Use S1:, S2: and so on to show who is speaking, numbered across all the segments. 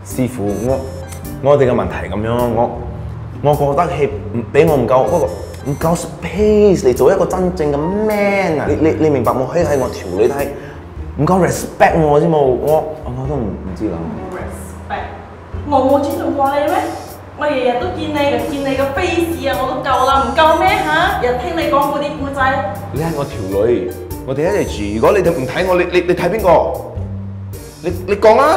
S1: 師傅，我哋嘅問題咁樣，我覺得係俾我唔夠嗰個唔夠 space 嚟做一個真正嘅 man 啊！你明白冇？可以喺我條女睇唔夠 respect 我啫嘛，我都唔知啦。
S2: respect， 我冇尊重過你咩？我日日都見你個 face 啊，我都夠啦，唔夠咩嚇？日聽你講嗰啲故仔。
S1: 你係我條女，我哋一齊住。如果你哋唔睇我，你睇邊個？你講啦。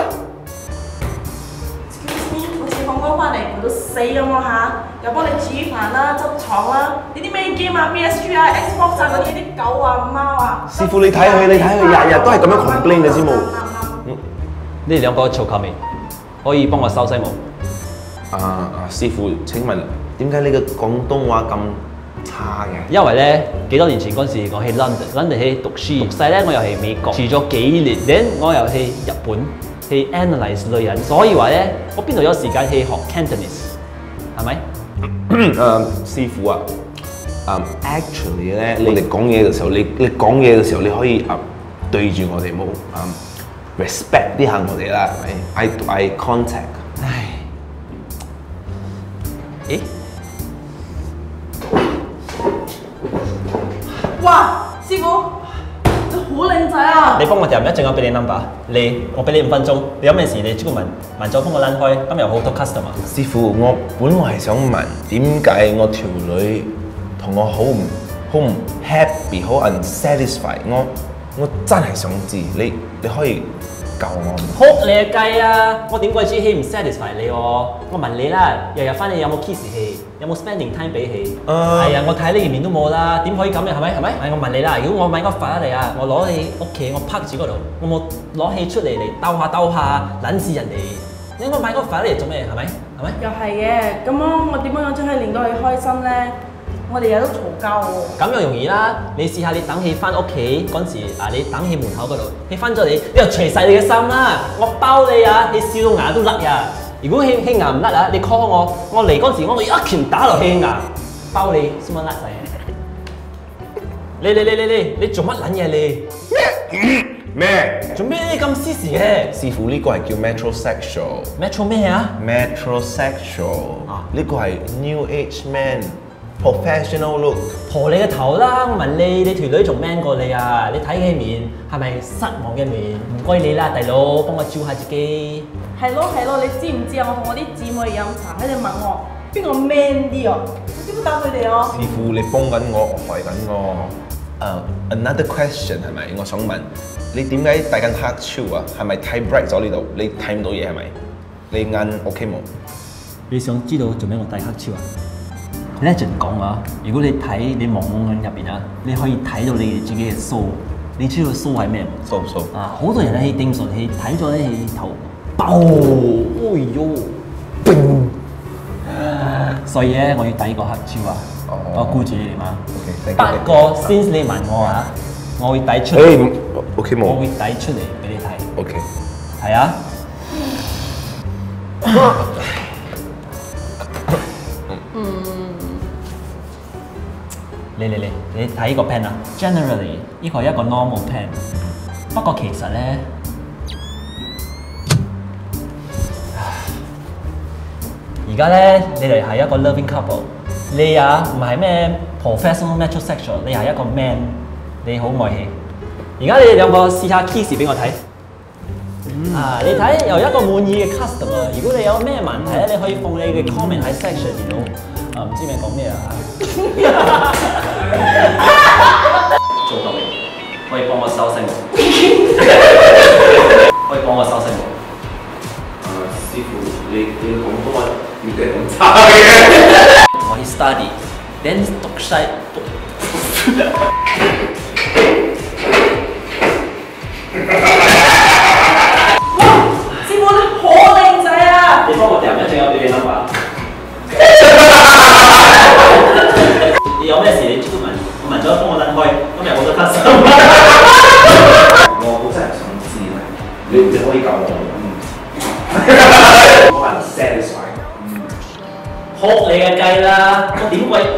S2: 好似放工翻嚟攰到死咁喎嚇，又幫你煮飯啦、執床啦，呢啲咩 game 啊、PS3 啊、Xbox 啊嗰啲狗啊、貓啊。師
S1: 傅你睇佢，日日都係咁樣 complain 嘅知冇？
S3: 你哋兩個嘈交未？可以幫我收聲冇？
S1: 師傅，請問點解你嘅廣東話咁差嘅？
S3: 因為咧幾多年前嗰時我喺 London 喺讀書，讀細咧我又喺美國住咗幾年，then 我又喺日本去 analyse 女人，所以話咧我邊度有時間去學 Cantonese， 係咪？
S1: 師傅啊，actually 咧，你哋講嘢嘅時候，你講嘢嘅時候，你可以對住我哋冇respect 啲下我哋啦，係咪 ？eye contact。
S3: 唉。咦？
S2: 哇，師傅，你好靚仔啊！
S3: 你幫我訂一陣，我俾你 number。我俾你5分鐘。你有咩事你即刻問咗幫我撚開。今日有好多 customer。
S1: 師傅，我本來係想問點解我條女同我好唔 happy， 好 unsatisfied。我真係想知，你可以教我。
S3: 哭你嘅雞啊！我點鬼知佢唔 satisfy 你喎？我問你啦，日日翻你有冇 kiss 佢？有冇 spending time 俾佢？係啊，我睇呢件面都冇啦，點可以咁嘅？係咪？係我問你啦，如果我買個法拉利啊，我攞你屋企，我泊住嗰度，我冇攞氣出嚟兜下，撚死人哋。你應該買個法拉利做咩？係咪？
S2: 又係嘅，咁我點樣將佢令到佢開心咧？我哋日都嘈交喎。咁
S3: 又容易啦！你試下你等佢翻屋企嗰陣時你等佢門口嗰度，佢翻咗你又除晒你嘅心啦！我包你啊！你笑到牙都甩呀！如果佢牙唔甩啊，你 call 我嚟嗰陣時，我一拳打落佢牙，包你先乜甩晒。你做乜撚嘢你？
S1: 咩？
S3: 做咩咁私事嘅？
S1: 師傅呢個係叫 metrosexual。metro
S3: 咩啊
S1: ？metrosexual。呢個係 new age man。professional look，
S3: 婆你個頭啦！我問你，你條女仲 man 過你啊？你睇佢面係咪失望嘅面？唔該你啦，大佬，幫我照下自己。
S2: 係咯，你知唔知啊？我同我啲姊妹飲茶喺度問我邊個 man 啲啊？你點答佢哋啊？
S1: 師傅，你幫緊我，害緊我。another question 係咪？我想問你點解戴緊黑超啊？係咪太 bright 咗呢度？你睇唔到嘢係咪？你眼 OK 冇？
S3: 你想知道做咩我戴黑超啊？Legend 講啊，如果你睇你網入邊啊，你可以睇到你自己嘅 soul。你知道 soul 係咩
S1: ？soul
S3: 啊，好多人喺頂順氣睇咗咧，氣頭爆，哎呦，冰！所以咧，我要抵個黑超啊！我顧住你哋嘛。OK，不過先你問我啊，我會抵出嚟。
S1: OK 冇？
S3: 我會抵出嚟俾你睇。
S1: OK。
S3: 係啊。你睇個 pen 啊 ，generally 呢個係一個 normal pen， 不過其實咧，而家咧你哋係一個 loving couple， 你啊唔係咩 professional metrosexual， 你係一個 man， 你好愛氣。而家你哋兩個試下 kiss 俾我睇。你睇由一個滿意嘅 customer， 如果你有咩問題咧，你可以放你嘅 comment 喺 section 入邊唔知你講咩啊？做夠未？可以幫我收聲冇？可以幫我收聲冇？
S1: 師傅，你廣東話點解咁差嘅？
S3: 我去 study， then 讀晒讀。
S2: 哇！師傅你好靚仔啊！
S3: 你幫我訂一陣，我俾你 number。你有咩事你即刻問，我問咗幫我撚開，今日好多 customer。
S1: 我真係想知啊，你可以教我。我係 satisfied。
S3: 學你嘅計啦，我點會？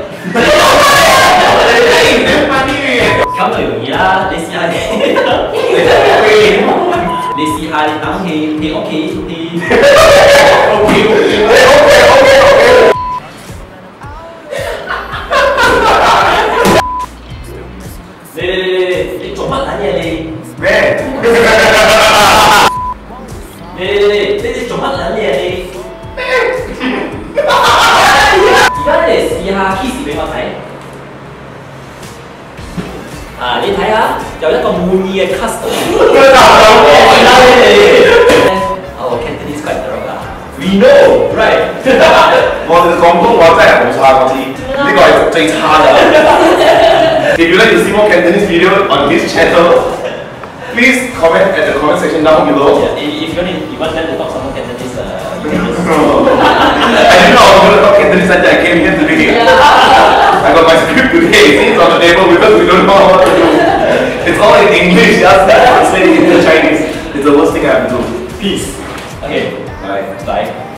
S3: 咁就容易啦，你試下你試下你等佢屋企你做乜撚嘢你？
S1: 咩？
S3: 你做乜撚嘢你？而家你嚟試下 kiss 俾我睇。啊，你睇下，有一個滿意嘅 customer。Oh, Cantonese quite terrible 啦。We know, right？
S1: 我哋嘅廣東話真係好差，我知，呢個係最差㗎。If you like to see more Cantonese video on this channel, please comment at the comment section down below.
S3: Yeah, if you want them to talk some more Cantonese, you can just...
S1: I didn't know I was going to talk Cantonese until I came here today. I got my script today, it's on the table because we don't know what to do. It's all in English, just translating into Chinese. It's the worst thing I have to do.
S3: Peace. Okay.
S1: Bye.
S3: Bye.